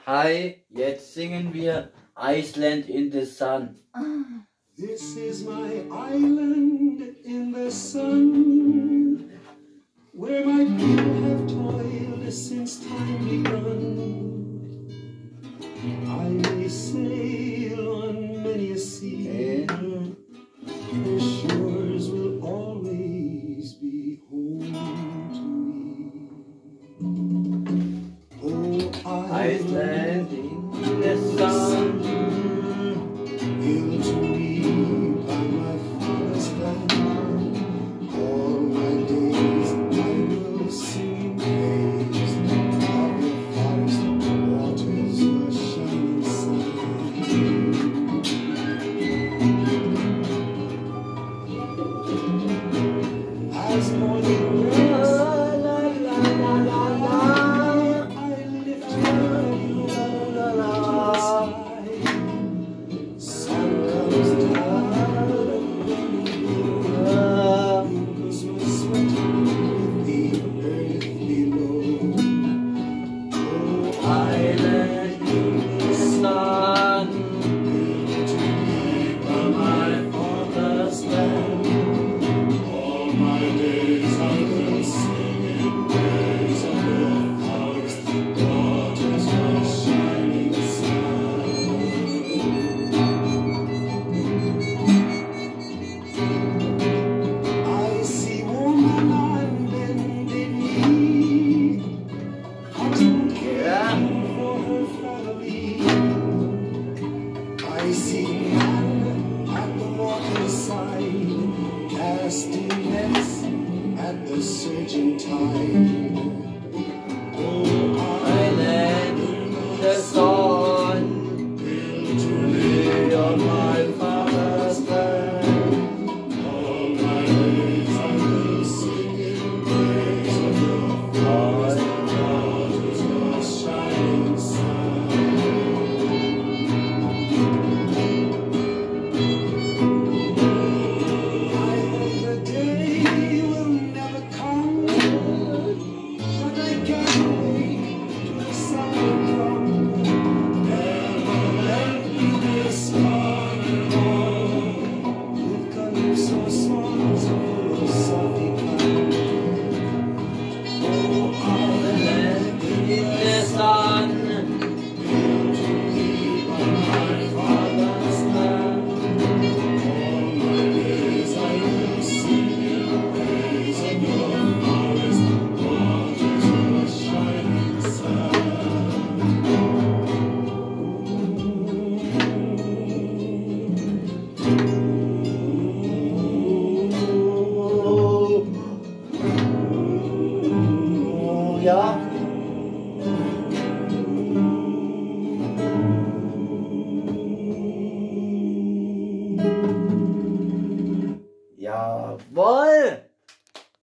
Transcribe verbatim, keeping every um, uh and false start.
Hi, jetzt singen wir Iceland in the Sun. This is my island in the sun, where my people have toiled since time begun. I may sail on many a sea, the shores will always be home to me. Oh, Iceland in the sun. Hail to me by my father's land. All my days I will sing praise of the forest waters, your shining sun. As morning breaks, I lift my head up to the sky. Island in the sun. To me by my father's land. All my days I will sing in praise of your forest waters, your shining sun. I see woman and bended knee, cutting care for her family. I see man at the waterside, casting nets at the surging tide. Oh, Island in the sun. Hail to Me me on my father's land. all my days I will sing in praise of your forest waters, your shining sun. I hope the day will never come, but I can't wait till the summer comes. Never let me this far alone, with calypso songs full of salty clouds. Oh, Island in the sun. hail to me by my father's land. All my days I will sing in praise of your forest waters, your shining sun. Oh, ja. Jawohl!